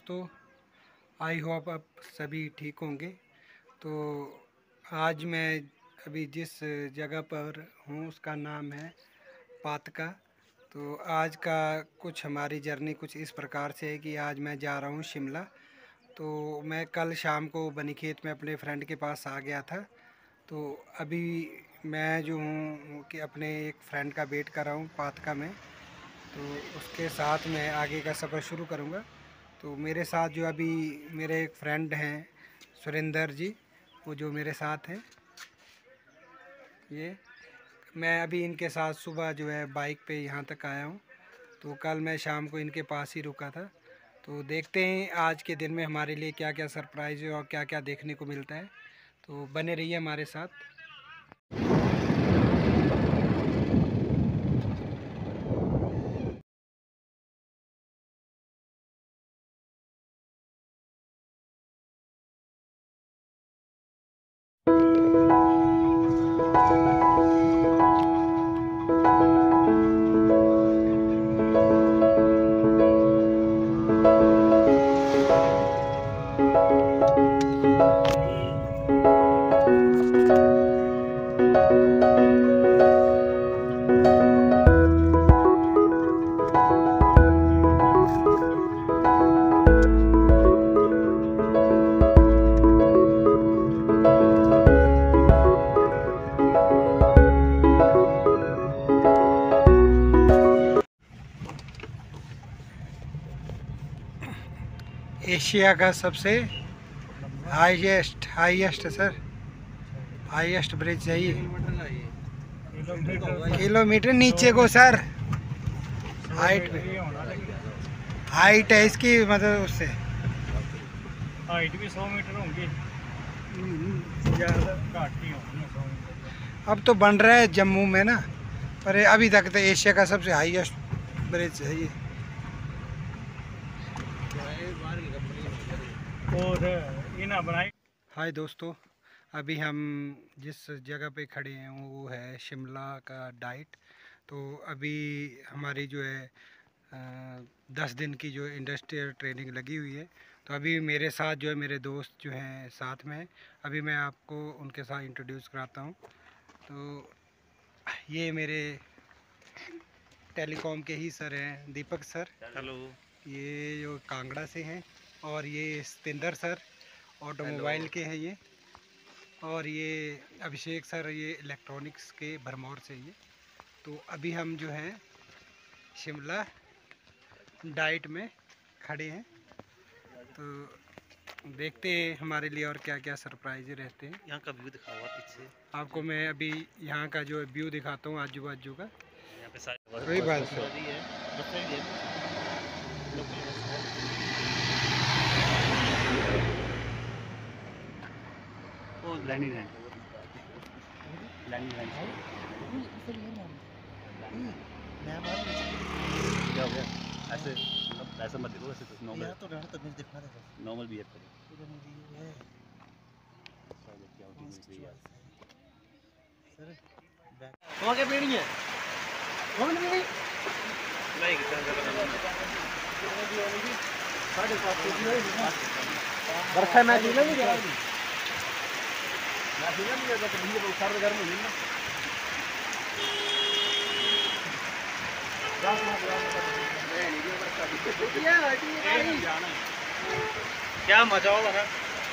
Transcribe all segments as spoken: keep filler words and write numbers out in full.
दोस्तों, I hope आप सभी ठीक होंगे। तो आज मैं अभी जिस जगह पर हूँ उसका नाम है पातका। तो आज का कुछ हमारी जर्नी कुछ इस प्रकार से है कि आज मैं जा रहा हूँ शिमला। तो मैं कल शाम को बनीखेत में अपने फ्रेंड के पास आ गया था। तो अभी मैं जो हूँ कि अपने एक फ्रेंड का वेट कर रहा हूँ पातका में। तो उसके साथ मैं आगे का सफ़र शुरू करूँगा। तो मेरे साथ जो अभी मेरे एक फ्रेंड हैं सुरेंद्र जी, वो जो मेरे साथ हैं, ये मैं अभी इनके साथ सुबह जो है बाइक पे यहाँ तक आया हूँ। तो कल मैं शाम को इनके पास ही रुका था। तो देखते हैं आज के दिन में हमारे लिए क्या क्या सरप्राइज़ है और क्या क्या देखने को मिलता है। तो बने रहिए हमारे साथ। एशिया का सबसे highest highest sir highest bridge है ये। किलोमीटर नीचे को सर, हाइट पे हाइट है इसकी, मतलब उससे हाइट भी सौ मीटर होंगी, ज़्यादा घट ही होंगी सौ मीटर। अब तो बन रहा है जम्मू में ना, पर अभी तक तो एशिया का सबसे हाईएस्ट ब्रिज है ये। और इना बनाई। हाय दोस्तों, अभी हम जिस जगह पे खड़े हैं वो है शिमला का डाइट। तो अभी हमारी जो है आ, दस दिन की जो इंडस्ट्रियल ट्रेनिंग लगी हुई है। तो अभी मेरे साथ जो है मेरे दोस्त जो हैं साथ में हैं। अभी मैं आपको उनके साथ इंट्रोड्यूस कराता हूँ। तो ये मेरे टेलीकॉम के ही सर हैं, दीपक सर। हेलो। ये जो कांगड़ा से हैं। और ये सतिंदर सर ऑटोमोबाइल के हैं ये। और ये अभिषेक सर, ये इलेक्ट्रॉनिक्स के भरमौर से ये। तो अभी हम जो हैं शिमला डाइट में खड़े हैं। तो देखते हैं हमारे लिए और क्या क्या सरप्राइज रहते हैं। यहाँ का व्यू दिखाओ पीछे आपको मैं अभी यहाँ का जो व्यू दिखाता हूँ आजू बाजू का। यहाँ पे सारी वही बात है। वो लैंडिंग लैंड लैंडिंग लैंड क्या हो गया? ऐसे मतलब ऐसा मत देखो, ऐसे तो नॉर्मल तो रहना, तो मुझे दिखा दे, नॉर्मल बिहेव करो। वहाँ क्या पेड़ी है? वहाँ नहीं नहीं नहीं साढ़े सात बरखा मैं जीना नहीं गया, मैं जीना नहीं गया तो मुझे बहुत सारे घर में मिलना। क्या मजा होगा ना।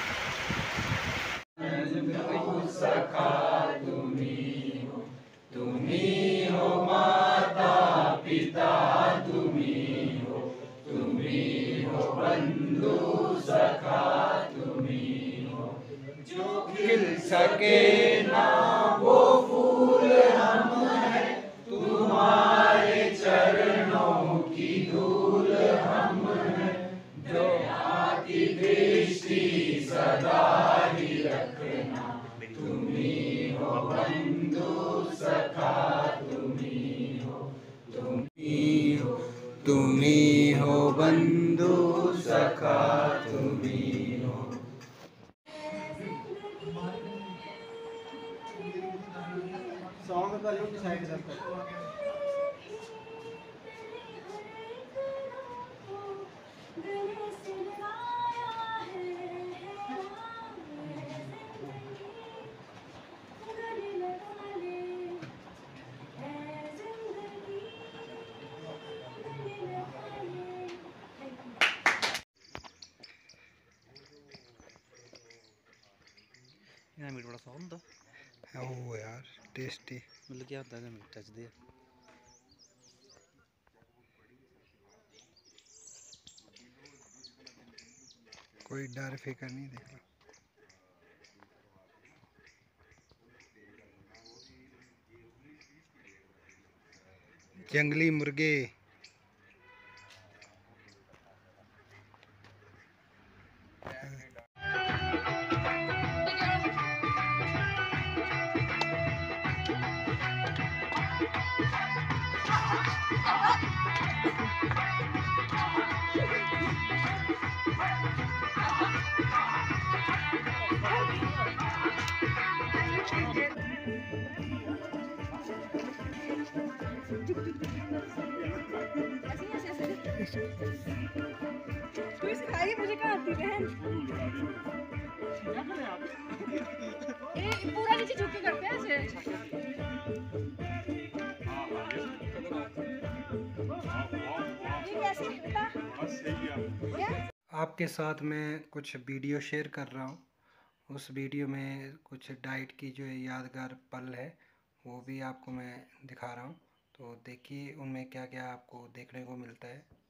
तुम्ही हो माता पिता, तुम्ही हो तुम्ही हो बंधु सखा, तुम्ही हो जो खिल सके ना वो फूल हम हैं, तुम्हारे चरणों की धूल हम हैं, जो आती दृष्टि सदा ही रखना, तुम्ही हो बंधु सखा, तुम्ही हो तुम्ही हो तुम्ही हो बंधु सखा, तुम्ही हो। सॉन्ग का जो साइड करता है ये मीट बड़ा सॉफ्ट होता है वो यार, टेस्टी। मतलब क्या होता है मीट टच दे कोई डर फिकर नहीं, देख लो। जंगली मुर्गे। तू ही सिखाएगी मुझे, कहाँ आती बहन। ए पूरा नीचे झुक के करते हैं ऐसे। ये कैसे बेटा? क्या? आपके साथ मैं कुछ वीडियो शेयर कर रहा हूँ। उस वीडियो में कुछ डाइट की जो यादगार पल है वो भी आपको मैं दिखा रहा हूँ। तो देखिए उनमें क्या क्या आपको देखने को मिलता है।